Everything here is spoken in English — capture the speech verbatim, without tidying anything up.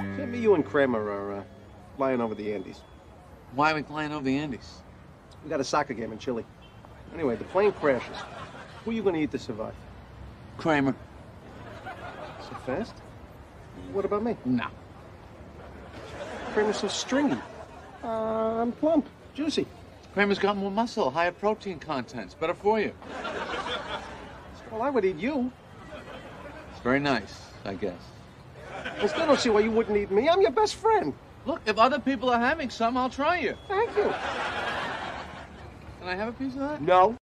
Me, you and Kramer are uh, flying over the Andes. Why are we flying over the Andes? We got a soccer game in Chile. Anyway, the plane crashes. Who are you going to eat to survive? Kramer. So fast? What about me? No. Kramer's so stringy. Uh, I'm plump, juicy. Kramer's got more muscle, higher protein content. It's better for you. Well, I would eat you. It's very nice, I guess. I still don't see why you wouldn't eat me. I'm your best friend. Look, if other people are having some, I'll try you. Thank you. Can I have a piece of that? No.